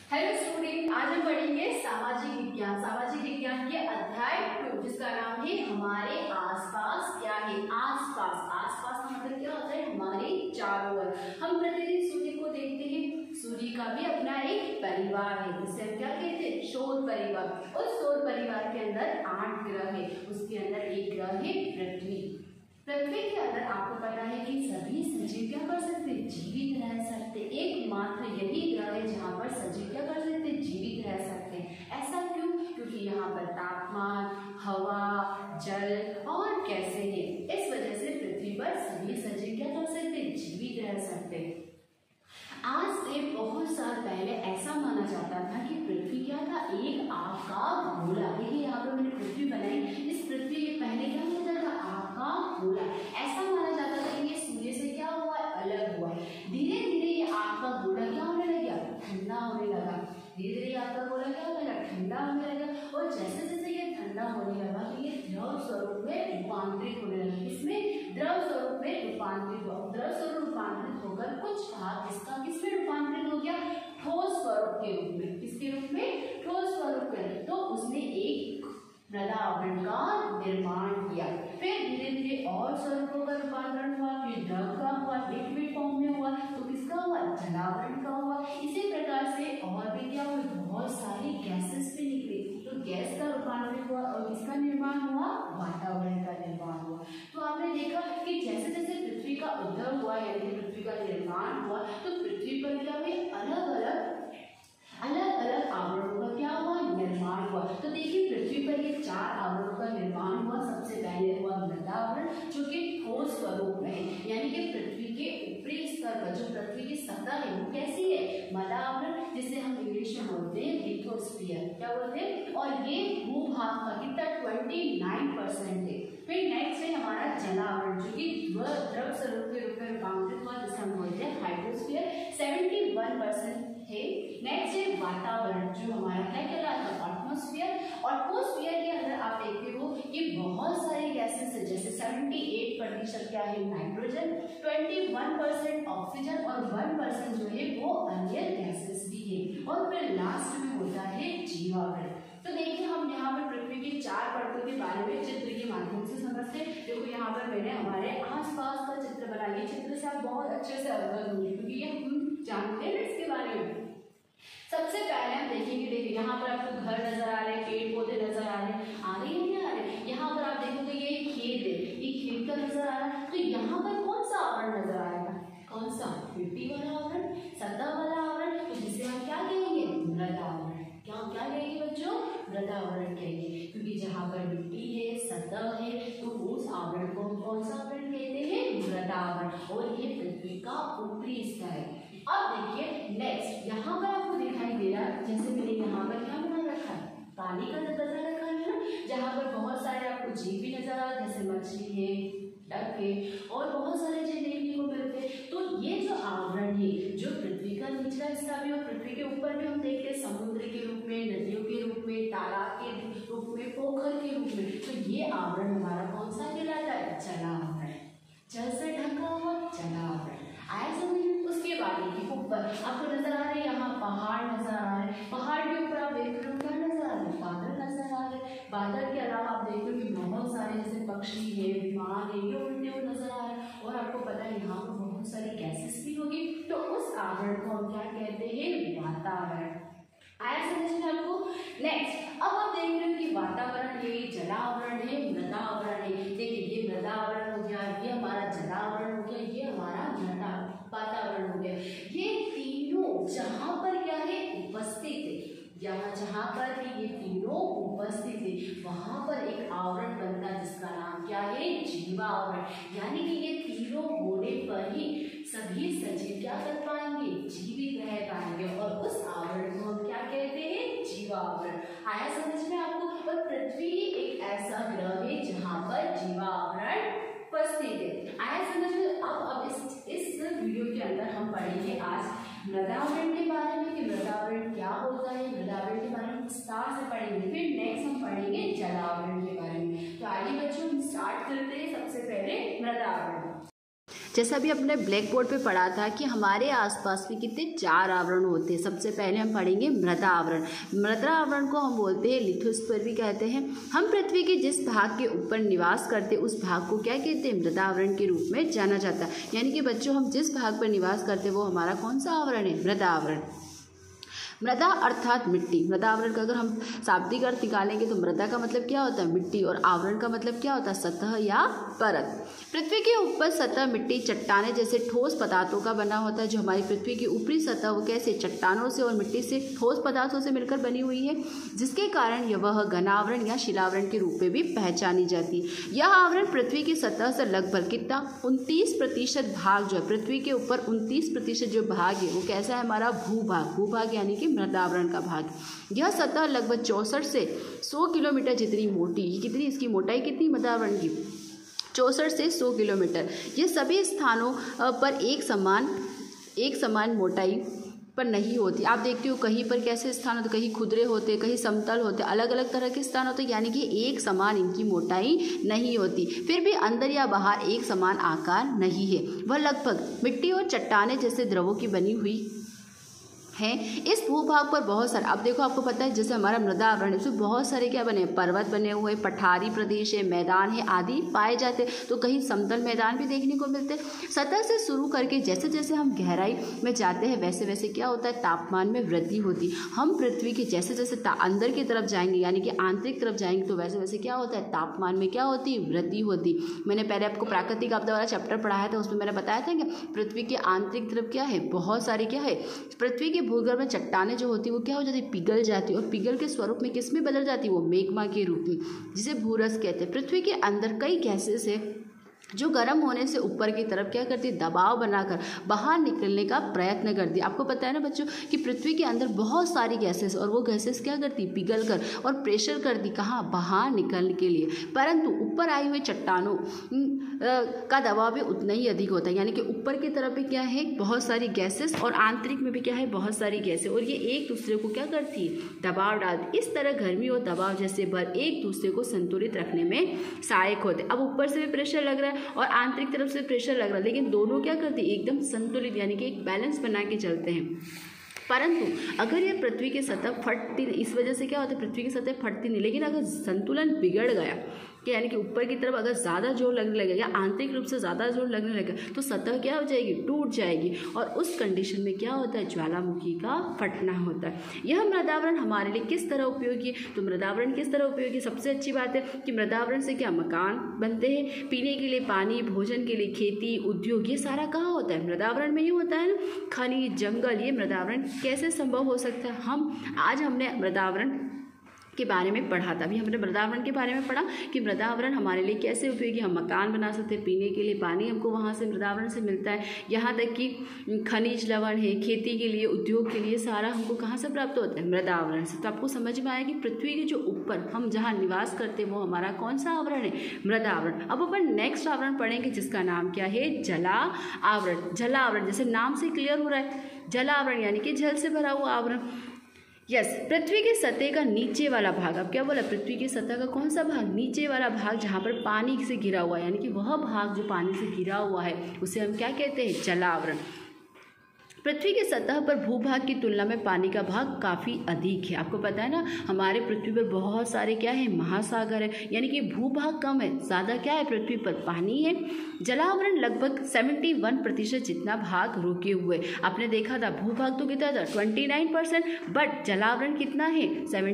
Hello student, आज हम पढ़ेंगे सामाजिक विज्ञान। सामाजिक विज्ञान के अध्याय 2 जिसका नाम है हमारे आसपास क्या है। आसपास, आसपास का मतलब क्या होता है? हमारे चारों ओर। हम प्रतिदिन सूर्य को देखते हैं। सूर्य का भी अपना एक परिवार है जिसे हम क्या कहते हैं? सौर परिवार। और सौर परिवार के अंदर 8 ग्रह है। उसके अंदर एक ग्रह है पृथ्वी। पृथ्वी के अंदर आपको पता है कि सभी सजीव क्या कर सकते हैं? जीवित रह सकते। एकमात्र यही ग्रह है जहाँ पर सजीव क्या कर सकते हैं? जीवित रह सकते हैं। ऐसा क्यों? क्योंकि यहाँ पर तापमान, हवा, जल और गैसें हैं। इस वजह से पृथ्वी पर सभी सजीव क्या कर सकते हैं? जीवित रह सकते हैं। आज से बहुत साल पहले ऐसा माना जाता था कि पृथ्वी क्या था? एक आग का गोला। देखिए यहाँ पर मैंने पृथ्वी बनाई। इस पृथ्वी के पहले क्या होता था? आग का गोला। ऐसा माना जाता था कि ये सूर्य से क्या हुआ? अलग हुआ। धीरे धीरे ये आग का गोला क्या होने लगा? ठंडा होने लगा। धीरे धीरे आग का गोला क्या होने लगा? ठंडा होने लगा। और जैसे जैसे ये ठंडा होने लगा तो ये द्रव स्वरूप में रूपांतरित होने लगा। इसमें द्रव स्वरूप में रूपांतरित हुआ। द्रव स्वरूप रूपांतरित होकर कुछ भाग इसका किसमें रूपांतरित हो गया? ठोस स्वरूप के रूप में। किसके रूप में? ठोस स्वरूप में। तो उसने एक मृदा आवरण का निर्माण किया। फिर धीरे धीरे और स्वरूपों का रूपांतरण हुआ। फिर द्रव का हुआ, लिक्विड फॉर्म में हुआ। तो किसका हुआ? जलावरण का हुआ। इसी प्रकार से और भी क्या हुआ? बहुत सारी गैसेस भी निकली। तो गैस का रूपांतरण हुआ और किसका निर्माण हुआ? वातावरण का निर्माण हुआ। तो आपने देखा कि जैसे जैसे पृथ्वी का उद्भव हुआ यानी पृथ्वी का निर्माण हुआ तो पृथ्वी पर क्या हुए? अलग अलग आवरणों का क्या हुआ? निर्माण हुआ। तो देखिए पृथ्वी पर ये 4 आवरणों का निर्माण हुआ। सबसे पहले हुआ मृदा आवरण जो कि ठोस स्वरूप में है, यानी कि पृथ्वी के ऊपरी स्तर पर जो पृथ्वी की सतह है वो कैसी है? मृदा आवरण, जिसे हम इंग्लिश में बोलते हैं लिथोस्फीयर। क्या बोलते हैं? और ये भूभाग का कितना? 29% है। फिर नेक्स्ट है हमारा जलावरण जो कि द्रव स्वरूप के रूप में रूपांतरित हुआ जिसे हम बोलते हैं हाइड्रोस्फीयर, 71% है। नेक्स्ट है वातावरण जो हमारा क्या कहलाता है? एटमॉस्फेयर। और एटमॉस्फेयर के अंदर आप देखते हो कि बहुत सारी गैसेस है, जैसे 78% क्या है? नाइट्रोजन, 21% ऑक्सीजन और 1% जो है वो अन्य गैसेस भी है। और फिर लास्ट में होता है जीवावरण। तो देखिए हम यहाँ पर पृथ्वी की 4 परतों के बारे में चित्र के माध्यम से समझते हैं। देखो यहाँ पर मैंने हमारे आसपास का चित्र बनाया। चित्र से आप बहुत अच्छे से अवगत होंगे क्योंकि ये हम जानते हैं इसके बारे में। सबसे पहले हम देखेंगे, देखिए यहाँ पर आपको घर नजर आ रहे हैं, पेड़ पौधे नजर आ रहे हैं, आ रहे हैं नहीं आ रहे? यहाँ पर आप देखोगे ये खेत है, ये खेत का नजर आ रहा है। तो यहाँ पर कौन सा आवरण नजर आएगा? कौन सा? मिट्टी वाला आवरण, सतह वाला आवरण, तो जिसे हम क्या कहेंगे? मृदा आवरण। क्या कहेंगे बच्चों? मृदा आवरण कहेंगे। क्योंकि जहाँ पर मिट्टी है, सतह है, तो उस आवरण को हम कौन सा आवरण कहते हैं? मृदा आवरण। और ये पृथ्वी का ऊपरी स्तर है। अब देखिए नेक्स्ट यहाँ पर आपको दिखाई दे रहा है, जैसे मैंने यहाँ पर क्या बना रखा है? पानी का दर्जा रखा है ना, जहाँ पर बहुत सारे आपको जीव भी नजर आ रहे हैं, जैसे मछली है, डक है और बहुत सारे जीव देखने को मिलते हैं। तो ये जो आवरण है जो पृथ्वी का निचला हिस्सा भी और पृथ्वी के ऊपर भी हम देखते हैं, समुद्र के रूप में, नदियों के रूप में, तालाब के रूप में, पोखर के रूप में। तो ये आवरण हमारा कौन सा कहलाता है? जलावरण। जल से ढका हुआ जलावरण। आया समझ में? उसके बाद देखिए ऊपर आपको नजर आ रहे हैं, यहाँ पहाड़ नजर आ रहे हैं। पहाड़ के ऊपर आप देख रहे हो क्या नजर आ रहे हैं? बादल नजर आ रहे हैं। बादल के अलावा आप देख रहे हो कि बहुत सारे जैसे पक्षी है, विमान है, ये उड़ते हुए नजर आ रहे हैं। और आपको पता है यहाँ पर बहुत सारी गैसेस भी होगी। तो उस आवरण को हम क्या कहते हैं? वातावरण। आया समझ में आपको? नेक्स्ट अब आप देख रहे हो कि वातावरण है, जलावरण है, मृदा आवरण है। देखिए ये मृदा आवरण हो गया, ये हमारा जलावरण हो गया, ये हमारा मृदा वातावरण हो गया। ये तीनों जहाँ पर क्या है? उपस्थित है। जहाँ पर ये तीनों उपस्थित है वहां पर एक आवरण बनता है जिसका नाम क्या है? जीवावरण। यानी कि ये तीनों होने पर ही सभी सजीव क्या कर पाएंगे? जीवित रह पाएंगे। और उस आवरण को हम क्या कहते हैं? जीवावरण। आया समझ में आपको? और पृथ्वी एक ऐसा ग्रह है जहाँ पर जीवावरण उपस्थित है। आया समझ में? अब इस वीडियो के अंदर हम पढ़ेंगे आज मृदावरण के बारे में कि मृदावरण क्या होता है। मृदावरण के बारे में विस्तार से पढ़ेंगे। फिर नेक्स्ट हम पढ़ेंगे जलावरण के बारे में। तो आइए बच्चों हम स्टार्ट करते हैं। सबसे पहले मृदावरण। जैसा अभी अपने ब्लैक बोर्ड पे पढ़ा था कि हमारे आसपास में कितने 4 आवरण होते हैं। सबसे पहले हम पढ़ेंगे मृदा आवरण। मृदा आवरण को हम बोलते हैं लिथोस्फीयर भी कहते हैं। हम पृथ्वी के जिस भाग के ऊपर निवास करते हैं उस भाग को क्या कहते हैं, मृदा आवरण के रूप में जाना जाता है। यानी कि बच्चों हम जिस भाग पर निवास करते हैं वो हमारा कौन सा आवरण है, मृदा आवरण। मृदा अर्थात मिट्टी। मृदा आवरण का अगर हम शाब्दिक अर्थ निकालेंगे तो मृदा का मतलब क्या होता है, मिट्टी, और आवरण का मतलब क्या होता है, सतह या परत। पृथ्वी के ऊपर सतह मिट्टी, चट्टाने जैसे ठोस पदार्थों का बना होता है। जो हमारी पृथ्वी की ऊपरी सतह वो कैसे, चट्टानों से और मिट्टी से, ठोस पदार्थों से मिलकर बनी हुई है, जिसके कारण वह घनावरण या शिलावरण के रूप में भी पहचानी जाती है। यह आवरण पृथ्वी की सतह से लगभग कितना 29% भाग जो है, पृथ्वी के ऊपर 29% जो भाग है वो कैसा है हमारा, भूभाग। भूभाग यानी कि मृदा आवरण का भाग। यह सतह लगभग 64 से 100 किलोमीटर जितनी मोटी, कितनी इसकी मोटाई कितनी मृदा आवरण की, 64 से 100 किलोमीटर। यह सभी स्थानों पर एक समान मोटाई पर नहीं होती। आप देखते हो कहीं पर कैसे स्थान होते, कहीं खुदरे होते, कहीं समतल होते, अलग अलग तरह के स्थान होते, यानी कि एक समान इनकी मोटाई नहीं होती। फिर भी अंदर या बाहर एक समान आकार नहीं है। वह लगभग मिट्टी और चट्टाने जैसे द्रवों की बनी हुई हैं। इस भूभाग पर बहुत सारे, अब देखो आपको पता है जैसे हमारा मृदा आवरण है उसमें बहुत सारे क्या बने, पर्वत बने हुए, पठारी प्रदेश है, मैदान है आदि पाए जाते हैं। तो कहीं समतल मैदान भी देखने को मिलते हैं। सतह से शुरू करके जैसे जैसे हम गहराई में जाते हैं वैसे वैसे क्या होता है, तापमान में वृद्धि होती। हम पृथ्वी के जैसे जैसे अंदर की तरफ जाएंगे यानी कि आंतरिक तरफ जाएंगे तो वैसे वैसे क्या होता है, तापमान में क्या होती है, वृद्धि होती। मैंने पहले आपको प्राकृतिक आपदा वाला चैप्टर पढ़ाया था, उसमें मैंने बताया था कि पृथ्वी के आंतरिक तरफ क्या है, बहुत सारी क्या है, पृथ्वी के भूगर्भ में चट्टाने जो होती है वो क्या हो जाती है, पिघल जाती है, और पिघल के स्वरूप में किस में बदल जाती है, वो मैग्मा के रूप में, जिसे भूरस कहते हैं। पृथ्वी के अंदर कई गैसेस है जो गर्म होने से ऊपर की तरफ क्या करती है, दबाव बनाकर बाहर निकलने का प्रयत्न करती है। आपको पता है ना बच्चों कि पृथ्वी के अंदर बहुत सारी गैसेस, और वो गैसेस क्या करती, पिघल कर और प्रेशर करती कहाँ, बाहर निकलने के लिए। परंतु ऊपर आई हुई चट्टानों का दबाव भी उतना ही अधिक होता है। यानी कि ऊपर की तरफ भी क्या है, बहुत सारी गैसेस, और आंतरिक में भी क्या है, बहुत सारी गैसें, और ये एक दूसरे को क्या करती है, दबाव डालती। इस तरह गर्मी और दबाव जैसे बल एक दूसरे को संतुलित रखने में सहायक होते। अब ऊपर से भी प्रेशर लग रहा है और आंतरिक तरफ से प्रेशर लग रहा है, लेकिन दोनों क्या करती है, एकदम संतुलित यानी कि एक बैलेंस बना के चलते हैं। परंतु अगर ये पृथ्वी की सतह फटती, इस वजह से क्या होता है, पृथ्वी की सतह फटती नहीं, लेकिन अगर संतुलन बिगड़ गया कि यानी कि ऊपर की तरफ अगर ज़्यादा जोर लगने लगेगा, आंतरिक रूप से ज़्यादा जोर लगने लगेगा, तो सतह क्या हो जाएगी, टूट जाएगी, और उस कंडीशन में क्या होता है, ज्वालामुखी का फटना होता है। यह मृदावरण हमारे लिए किस तरह उपयोगी है, तो मृदावरण किस तरह उपयोगी, सबसे अच्छी बात है कि मृदावरण से क्या मकान बनते हैं, पीने के लिए पानी, भोजन के लिए खेती, उद्योग, ये सारा कहाँ होता है, मृदावरण में ही होता है ना। खनिज, जंगल, ये मृदावरण कैसे संभव हो सकता है। आज हमने मृदावरण के बारे में पढ़ा था, अभी हमने मृदावरण के बारे में पढ़ा कि मृदावरण हमारे लिए कैसे उपयोगी, हम मकान बना सकते हैं, पीने के लिए पानी हमको वहाँ से मृदावरण से मिलता है, यहाँ तक कि खनिज लवण है, खेती के लिए, उद्योग के लिए, सारा हमको कहाँ से प्राप्त होता है, मृदावरण से। तो आपको समझ में आया कि पृथ्वी के जो ऊपर हम जहाँ निवास करते हैं वो हमारा कौन सा आवरण है, मृदावरण। अब अपन नेक्स्ट आवरण पढ़ेंगे जिसका नाम क्या है, जला आवरण। जला आवरण जैसे नाम से क्लियर हो रहा है, जला आवरण यानी कि जल से भरा हुआ आवरण। यस, पृथ्वी की सतह का नीचे वाला भाग, अब क्या बोला, पृथ्वी की सतह का कौन सा भाग, नीचे वाला भाग जहाँ पर पानी से घिरा हुआ है, यानी कि वह भाग जो पानी से घिरा हुआ है उसे हम क्या कहते हैं, जलावरण। पृथ्वी की सतह पर भूभाग की तुलना में पानी का भाग काफ़ी अधिक है। आपको पता है ना हमारे पृथ्वी पर बहुत सारे क्या है, महासागर है, यानी कि भूभाग कम है, ज़्यादा क्या है, पृथ्वी पर पानी है। जलावरण लगभग 71% जितना भाग रोके हुए। आपने देखा था भूभाग तो कितना था 29%, बट जलावरण कितना है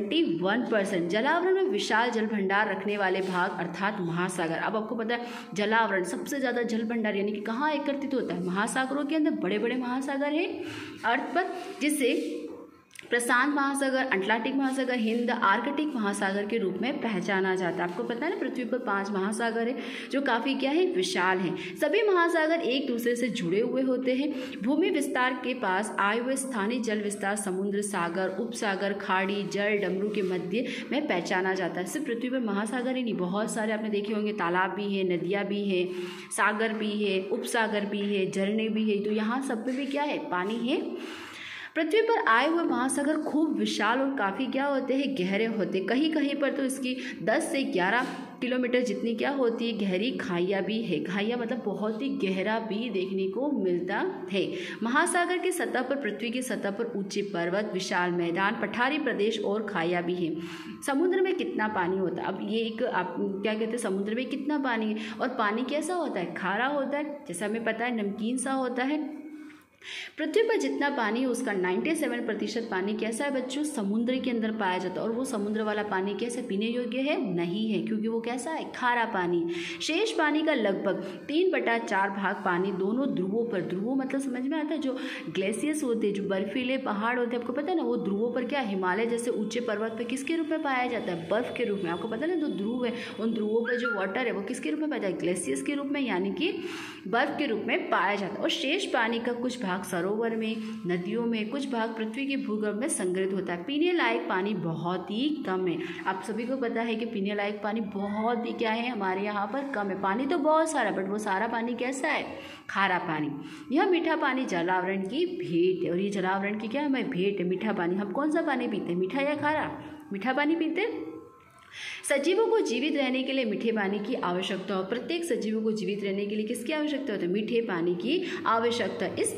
71%। जलावरण में विशाल जल भंडार रखने वाले भाग अर्थात महासागर। अब आपको पता है जलावरण सबसे ज़्यादा जल भंडार यानी कि कहाँ एकत्रित होता है, महासागरों के अंदर। बड़े बड़े महासागर है अर्थ पर, जिससे प्रशांत महासागर, अटलांटिक महासागर, हिंद, आर्कटिक महासागर के रूप में पहचाना जाता है। आपको पता है ना पृथ्वी पर 5 महासागर है जो काफ़ी क्या है, विशाल हैं। सभी महासागर एक दूसरे से जुड़े हुए होते हैं। भूमि विस्तार के पास आए हुए स्थानीय जल विस्तार समुद्र, सागर, उपसागर, खाड़ी, जल डमरू के मध्य में पहचाना जाता है। सिर्फ पृथ्वी पर महासागर ही नहीं, बहुत सारे आपने देखे होंगे तालाब भी है, नदियाँ भी है, सागर भी है, उपसागर भी है, झरने भी है। तो यहाँ सब में भी क्या है, पानी है। पृथ्वी पर आए हुए महासागर खूब विशाल और काफ़ी क्या होते हैं, गहरे होते। कहीं कहीं पर तो इसकी 10 से 11 किलोमीटर जितनी क्या होती है गहरी खाइयाँ भी है। खाइयाँ मतलब बहुत ही गहरा भी देखने को मिलता है। महासागर की सतह पर, पृथ्वी की सतह पर ऊंचे पर्वत, विशाल मैदान, पठारी प्रदेश और खाइयाँ भी हैं। समुद्र में कितना पानी होता है? अब ये एक आप क्या कहते हैं, समुद्र में कितना पानी है और पानी कैसा होता है? खारा होता है, जैसा हमें पता है नमकीन सा होता है। पृथ्वी पर जितना पानी है उसका 97% पानी कैसा है बच्चों? समुद्र के अंदर पाया जाता है। और वो समुद्र वाला पानी कैसे पीने योग्य है? नहीं है, क्योंकि वो कैसा है? खारा पानी। शेष पानी का लगभग 3/4 भाग पानी दोनों ध्रुवों पर, ध्रुवों मतलब समझ में आता है, जो ग्लेशियर्स होते हैं, जो बर्फीले पहाड़ होते हैं, आपको पता है ना, वो ध्रुवों पर क्या, हिमालय जैसे ऊंचे पर्वत पर किसके रूप में पाया जाता है? बर्फ के रूप में। आपको पता है ना, जो ध्रुव है उन ध्रुवों पर जो वाटर है वो किसके रूप में पाया जाता है? ग्लेशियर्स के रूप में, यानी कि बर्फ के रूप में पाया जाता है। और शेष पानी का कुछ भाग सरोवर में, नदियों में, कुछ भाग पृथ्वी के भूगर्भ में संग्रहित होता है। पीने लायक पानी बहुत ही कम है। आप सभी को पता है कि पीने लायक पानी बहुत ही क्या है, हमारे यहाँ पर कम है। पानी तो बहुत सारा, बट वो सारा पानी कैसा है? खारा पानी। यह मीठा पानी जलावरण की भेंट है। और ये जलावरण की क्या है? हमें भेंट है, मीठा पानी। हम कौन सा पानी पीते हैं, मीठा या खारा? मीठा पानी पीते हैं। सजीवों को जीवित रहने के लिए मीठे पानी की आवश्यकता हो। प्रत्येक सजीवों को जीवित रहने के लिए किसकी आवश्यकता होती है? मीठे पानी की आवश्यकता। इस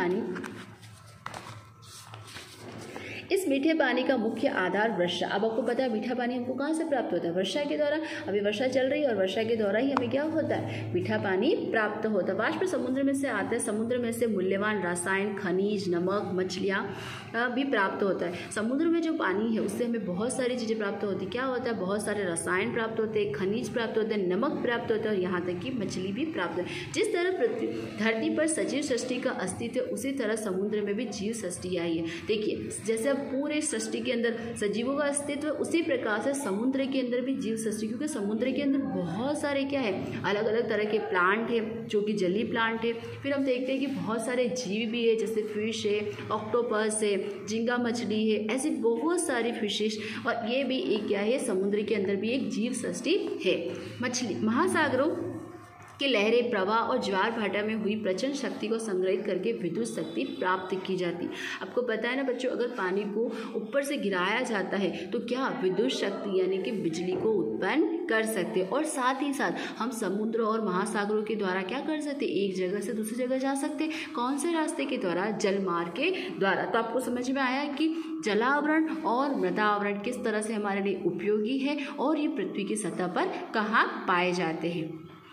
मीठे पानी का मुख्य आधार वर्षा। अब आपको पता है मीठा पानी हमको कहाँ से प्राप्त होता है? वर्षा के द्वारा। अभी वर्षा चल रही है और वर्षा के द्वारा ही हमें क्या होता है? मीठा पानी प्राप्त होता है। वाष्प समुद्र में से आते हैं। समुद्र में से मूल्यवान रसायन, खनिज, नमक, मछलियाँ भी प्राप्त होता है। समुद्र में जो पानी है उससे हमें बहुत सारी चीज़ें प्राप्त होती है। क्या होता है? बहुत सारे रसायन प्राप्त होते हैं, खनिज प्राप्त होते हैं, नमक प्राप्त होता है और यहाँ तक कि मछली भी प्राप्त है। जिस तरह पृथ्वी धरती पर सजीव सृष्टि का अस्तित्व है, उसी तरह समुद्र में भी जीव सृष्टि आई है। देखिए, जैसे पूरे सृष्टि के अंदर सजीवों का अस्तित्व, उसी प्रकार से समुद्र के अंदर भी जीव सृष्टि, क्योंकि समुद्र के अंदर बहुत सारे क्या है, अलग अलग तरह के प्लांट है, जो कि जलीय प्लांट है। फिर हम देखते हैं कि बहुत सारे जीव भी है, जैसे फिश है, ऑक्टोपस है, झींगा मछली है, ऐसी बहुत सारी फिशेस। और ये भी एक क्या है, समुद्र के अंदर भी एक जीव सृष्टि है। मछली, महासागरों कि लहरें, प्रवाह और ज्वार भाटा में हुई प्रचंड शक्ति को संग्रहित करके विद्युत शक्ति प्राप्त की जाती। आपको पता है ना बच्चों, अगर पानी को ऊपर से गिराया जाता है तो क्या विद्युत शक्ति यानी कि बिजली को उत्पन्न कर सकते। और साथ ही साथ हम समुद्र और महासागरों के द्वारा क्या कर सकते, एक जगह से दूसरी जगह जा सकते। कौन से रास्ते के द्वारा? जल मार्ग के द्वारा। तो आपको समझ में आया कि जलावरण और मृदावरण किस तरह से हमारे लिए उपयोगी है और ये पृथ्वी की सतह पर कहाँ पाए जाते हैं।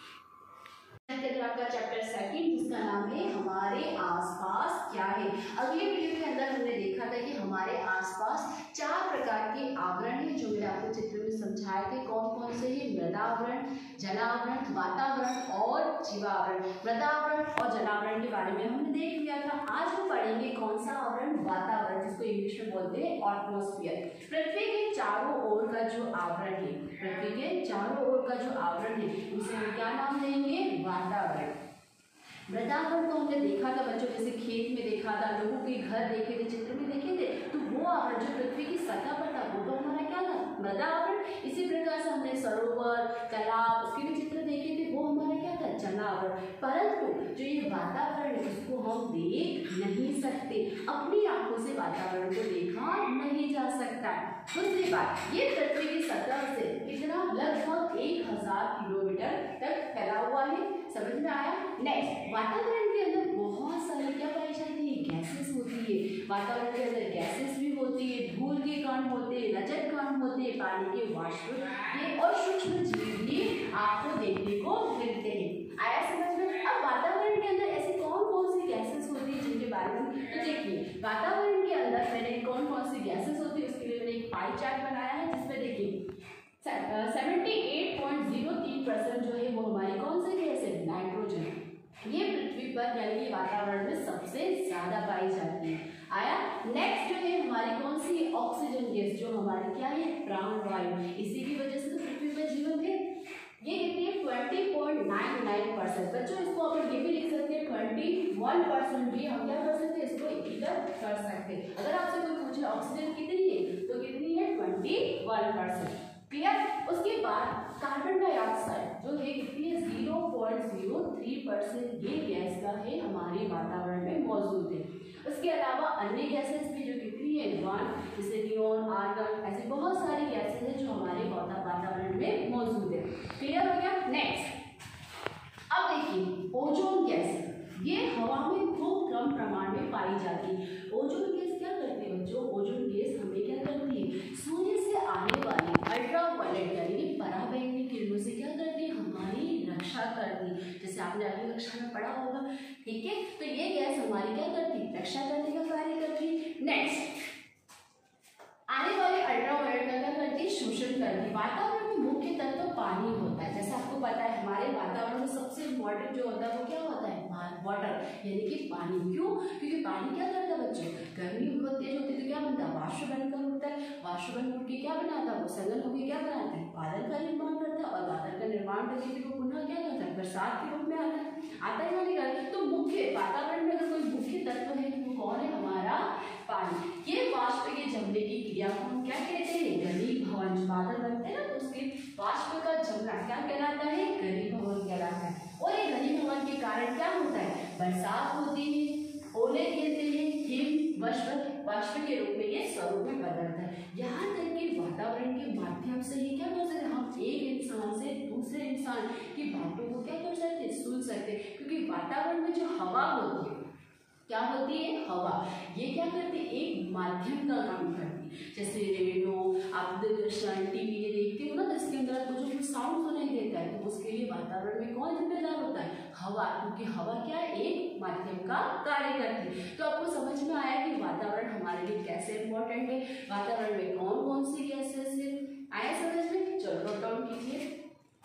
आपका चैप्टर सेकंड, जिसका नाम है हमारे आसपास क्या है। अगले वीडियो के अंदर हमने देखा था कि हमारे आसपास 4 प्रकार के आवरण हैं, जो मैंने आपको चित्र में समझाए थे। कौन कौन से हैं? मृदावरण, जलावरण, वातावरण और जीवावरण। मृदावरण और जलावरण के बारे में हमने देख लिया था। आज हम पढ़ेंगे कौन सा आवरण? वातावरण, जिसको इंग्लिश में बोलते हैं एटमॉस्फेयर। पृथ्वी के चारों ओर का जो आवरण है, पृथ्वी के चारों ओर का जो आवरण है, उसे हम क्या नाम देंगे? वातावरण। मृदावरण को हमने देखा था बच्चों, जैसे खेत में देखा था, लोगों के घर देखे थे, चित्र में देखे थे, तो वो आवरण जो पृथ्वी की सतह पर था वो तो हमारा क्या था? मृदावरण। इसी प्रकार से हमने सरोवर, तालाब, उसके भी चित्र देखे थे, वो हमारा क्या था? जलावरण। परंतु जो ये वातावरण है उसको हम देख नहीं सकते, अपनी आंखों से वातावरण को देखा नहीं जा सकता। दूसरी बात, ये पृथ्वी की सतह से कितना, लगभग 1000 किलोमीटर तक फैला हुआ है। समझ में आया? नेक्स्ट, वातावरण के अंदर बहुत सारी क्या पाई जाती है? गैसेस होती है। वातावरण के अंदर गैसेस भी होती है, धूल के कण होते हैं, रजत कण होते हैं, पानी के वाष्प और सूक्ष्म जीव भी आपको देखने को मिलते हैं। आया समझ में? अब वातावरण के अंदर ऐसी कौन कौन सी गैसेस होती है जिनके बारे में तो देखिए, वातावरण के अंदर मैंने कौन कौन सी गैसेस होती है उसके लिए मैंने एक पाई चार्ट बनाया है, जिसमें देखिए 78.03% जो है वो हमारी कौन सी गैस है? नाइट्रोजन। ये पृथ्वी पर यानी कि वातावरण में सबसे ज्यादा पाई जाती है। आया? नेक्स्ट जो है हमारी कौन सी? ऑक्सीजन गैस, जो हमारी क्या है? प्राणवायु। इसी की वजह से तो पृथ्वी पर जीवन है। ये कितनी है? 20.99%। बच्चों इसको अपन ये भी लिख सकते हैं 21% भी हम क्या कर सकते हैं? इसको इक्वल कर सकते हैं। अगर आपसे कोई पूछे ऑक्सीजन कितनी है तो कितनी है? 21%। क्लियर? उसके बाद कार्बन डाइऑक्साइड जो है कितनी है? 0.03% ये गैस का है हमारे वातावरण में मौजूद है। उसके अलावा अन्य गैसेस भी जो कितनी है? 1, जैसे नियोन, आर्गन, ऐसी बहुत सारी गैसेस हैं जो हमारे वातावरण में में मौजूद है। क्लियर हो गया? नेक्स्ट अब देखिए ओजोन गैस, ये हवा में खूब कम प्रमाण में पाई जाती है। ओजोन गैस क्या करती है बच्चों? ओजोन गैस हमें क्या करती है? सूर्य से आने वाली अल्ट्रावायलेट यानी कि पराबैंगनी किरणों से क्या करती है? हमारी रक्षा करती है। जैसे आपने अगली कक्षा में पढ़ा होगा, ठीक है। तो ये गैस हमारी क्या करती है? रक्षा करने का कार्य करती है। नेक्स्ट आने वाले अल्ट्रावायलेट का क्या करती है? शोषण करती है। वातावरण में मुख्य तत्व पानी होता है। जैसे आपको पता है हमारे वातावरण में सबसे इम्पोर्टेंट जो होता है वो क्या होता है? वाटर यानी कि पानी। क्यों? क्योंकि पानी क्या करता है बच्चों? गर्मी बहुत तेज होती है तो क्या बनता है? वाष्प बनकर उठता है। वाष्प बन उठ के क्या बनाता है? वो सघन होकर क्या बनाता है? बादल का निर्माण करता है। और बादल का निर्माण करके वो पुनः क्या करता है? बरसात के रूप में आता है यानी कि तो मुख्य वातावरण में अगर कोई मुख्य तत्व है तो वो कौन है? हमारा पानी। ये वाष्प के जमने की क्रिया को हम क्या कहते हैं? घनीभवन। बादल बनते हैं ना तो उसके वाष्प का जमना क्या कहलाता है? घनीभवन कहलाता है। और ये घनीभवन के कारण क्या होता है? बरसात होती है, ओले गिरते हैं, हिम वाष्प के रूप में ये स्वरूप में बदलता है। यहाँ तक कि वातावरण के माध्यम से ही क्या कर सकते हैं? हम एक इंसान से दूसरे इंसान की बातों को क्या कर सकते हैं? सुन सकते हैं। क्योंकि वातावरण में जो हवा होती है क्या होती है? हवा। ये क्या करती है? एक माध्यम का काम करती है। जैसे रेडियो, आप दूरदर्शन, टीवी ये देखते हो ना तो इसके अंदर आपको जो साउंड सुनाई देता है तो उसके लिए वातावरण में कौन जिम्मेदार होता है? हवा। क्योंकि हवा क्या है? एक माध्यम का कार्य करती है। तो आपको समझ में आया कि वातावरण हमारे लिए कैसे इंपॉर्टेंट है, वातावरण में कौन कौन सी गैसेस है। आया समझ में? चलो नोट डाउन कीजिए।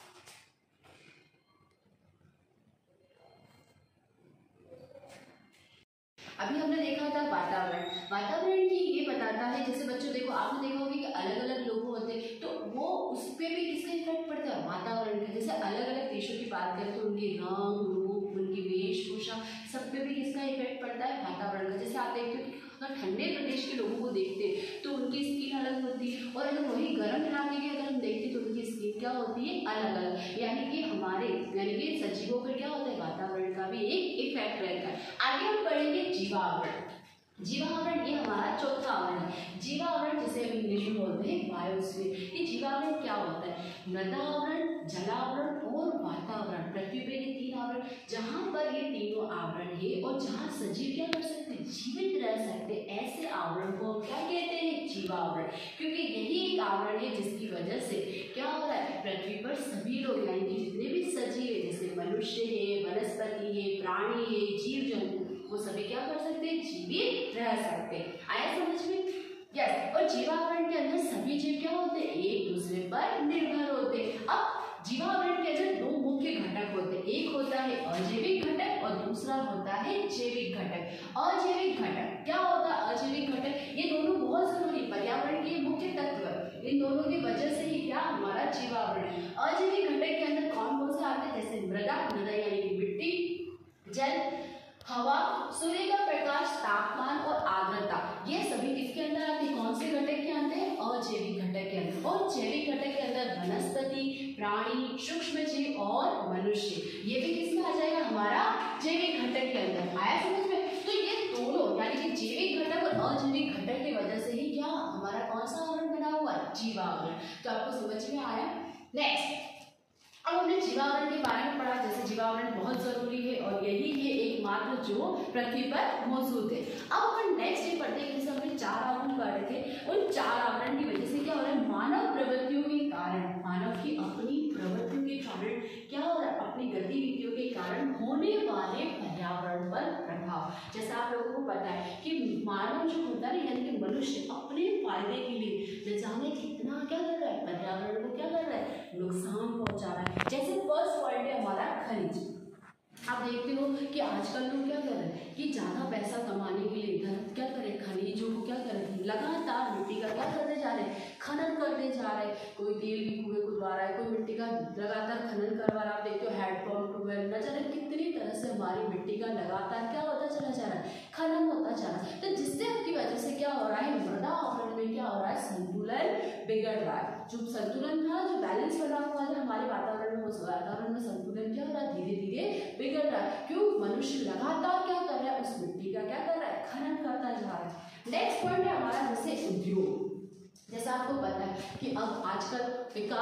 अभी हमने देखा था वातावरण। वातावरण की ये बताता है, जैसे बच्चों देखो आपने देखा होगा कि अलग अलग लोग होते हैं तो वो उस पर भी किसका इफेक्ट पड़ता है? वातावरण का। जैसे अलग अलग देशों की बात करें तो उनके रंग रूप, उनकी वेशभूषा, सब पे भी किसका इफेक्ट पड़ता है? वातावरण का। जैसे आप देखते हो कि अगर ठंडे प्रदेश के लोगों को देखते हैं तो उनकी स्किन अलग होती है, और अगर वही गर्म इलाके की अगर हम देखते तो उनकी स्किन क्या होती है? अलग अलग। यानी कि हमारे सजीवों पर क्या होता है? वातावरण का भी एक इफेक्ट रहता है। आगे हम पढ़ेंगे जीवावरण। जीवावरण ये हमारा चौथा आवरण है। जीवावरण जिसे हम इंग्लिश में बोलते हैं बायोस्फीयर। ये जीवावरण क्या होता है? मृदावरण, जलावरण और वातावरण, पृथ्वी पे ये तीन आवरण, जहां पर ये तीनों आवरण है और जहां सजीव क्या कर सकते हैं? जीवित रह सकते हैं, ऐसे आवरण को हम क्या कहते हैं? जीवावरण। क्योंकि यही एक आवरण है जिसकी वजह से क्या हो रहा है? पृथ्वी पर सभी लोग यानी कि जितने भी सजीव है, जैसे मनुष्य है, वनस्पति है, प्राणी है, जीव जंतु, वो सभी क्या कर सकते हैं? जीवित रह सकते हैं। आया समझ में? यस। और जीवावरण के अंदर सभी जीव क्या होते हैं? एक दूसरे पर निर्भर होते हैं। अब जीवावरण के अंदर दो मुख्य घटक होते हैं, एक होता है अजैविक घटक और दूसरा होता है जैविक घटक। अजैविक घटक क्या होता है? अजैविक घटक ये दोनों बहुत जरूरी, पर्यावरण के मुख्य तत्व, इन दोनों की वजह से ही क्या हमारा जीवावरण। अजैविक घटक के अंदर कौन कौन से आते हैं? जैसे मृदा यानी कि मिट्टी, जल, हवा, सूर्य का प्रकाश, तापमान और आर्द्रता, ये सभी किसके अंदर आते हैं? कौन से घटक के अंदर? अजैविक घटक के अंदर। और जैविक घटक के अंदर वनस्पति, प्राणी, सूक्ष्मजीव और मनुष्य, ये भी किसमें आ जाएगा? हमारा जैविक घटक के अंदर। आया समझ में? तो ये दोनों यानी कि जैविक घटक और अजैविक घटक की वजह से ही क्या हमारा कौन सा आवरण बना हुआ है? जीवावरण। तो आपको समझ में आया? नेक्स्ट अब हमने जीवावरण के बारे में पढ़ा। जैसे जीवावरण बहुत जरूरी है और यही है एकमात्र जो पृथ्वी पर मौजूद है। अब अपन नेक्स्ट ये पढ़ते हैं, जैसे हमने 4 आवरण पढ़े थे, उन 4 आवरण की वजह से क्या हो रहा है? मानव प्रवृत्तियों के कारण, मानव की अपनी प्रवृत्तियों के कारण क्या हो रहा है? अपनी गतिविधियों के कारण होने वाले पर्यावरण पर प्रभाव। जैसे आप लोगों को पता है कि मानव जो होता है यानी कि मनुष्य अपने फायदे के लिए न जाने कितना क्या कर रहा है? पर्यावरण को क्या कर रहा है? नुकसान पहुंचा रहा है। जैसे फर्स्ट पॉइंट है हमारा खनिज। आप देखते हो कि आजकल लोग क्या कर रहे हैं कि ज्यादा पैसा कमाने के लिए इधर क्या करें? खनिजों को क्या करें? लगातार मिट्टी का क्या करते जा रहे हैं? खनन करते जा रहे हैं। कोई तेल की कुएं खुदवा रहा है, कोई मिट्टी का लगातार खनन करवा रहा है। आप देखते हो हैंडपंप, ट्यूबवेल, न जाने कितनी तरह से हमारी मिट्टी का लगातार क्या होता चला जा रहा है? खनन होता जा रहा है। तो जिससे की वजह से क्या हो रहा है? मृदा आवरण में क्या हो रहा है? संतुलन बिगड़ रहा है। जो संतुलन था, जो बैलेंस बना हुआ था हमारे वातावरण में, उस वातावरण में संतुलन क्या हो रहा है? धीरे धीरे बिगड़ रहा है। क्यों? मनुष्य लगातार क्या कर रहा है? उस मिट्टी का क्या कर रहा है? खनन करता जा रहा है। नेक्स्ट पॉइंट है हमारा जैसे उद्योग। जैसा आपको पता है कि अब आजकल विकास के नाम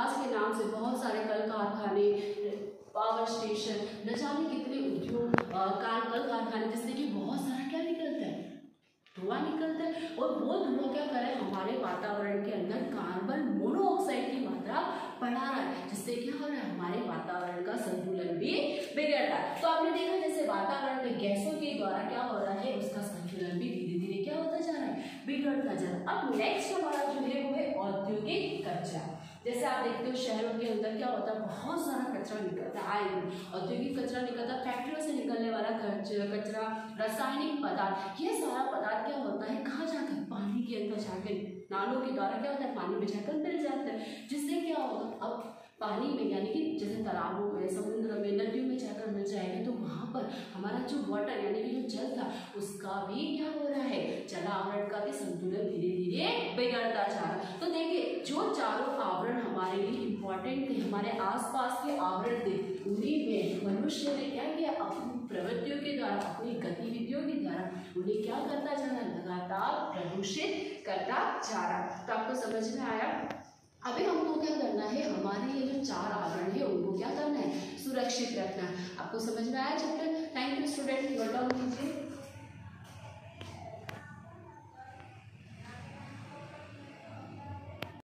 नाम से बहुत सारे कल कारखाने, पावर स्टेशन, न जाने कितने उद्योग, कल कारखाने, जिससे कि बहुत सारा क्या निकलता है, धुआं निकलता है। और वो धुआं क्या करे, हमारे वातावरण के अंदर कार्बन मोनोऑक्साइड की मात्रा बढ़ा रहा है, जिससे क्या हो रहा है, हमारे वातावरण का संतुलन भी बिगड़ रहा है। तो आपने देखा जैसे वातावरण में गैसों के द्वारा क्या हो रहा है, उसका संतुलन भी धीरे धीरे क्या होता जा रहा है, बिगड़ता जा रहा है। अब नेक्स्ट हमारा जो है वो है औद्योगिक कचरा। जैसे आप देखते हो शहरों के अंदर क्या होता है, बहुत सारा कचरा निकलता है, औद्योगिक कचरा निकलता है, फैक्ट्रियों से निकलने वाला कचरा, रासायनिक पदार्थ, ये सारा पदार्थ क्या होता है, कहाँ जाकर, पानी के अंदर जाकर, नालों के द्वारा क्या होता है, पानी में जाकर मिल जाता है, जिससे क्या होगा, अब पानी में यानी कि जैसे तालाबों में, समुद्र में, नदियों में जाकर मिल जाएगा, तो वहाँ पर हमारा जो वाटर यानी कि जो जल था उसका भी क्या हो रहा है, जलावरण का भी संतुलन धीरे धीरे बिगड़ता जा रहा है। तो देखिए जो चारों आवरण हमारे लिए इम्पोर्टेंट थे, हमारे आसपास के आवरण थे, उन्हीं में मनुष्य ने क्या किया, अपनी प्रवृत्तियों के द्वारा, अपनी गतिविधियों के द्वारा उन्हें क्या करता जा रहा, लगातार प्रदूषित करता जा रहा। तो आपको समझ में आया। अभी हमको क्या करना है, हमारे ये जो चार आवरण है उनको क्या करना है, सुरक्षित रखना। आपको समझ में आया chapter. Thank you student, note down कीजिए।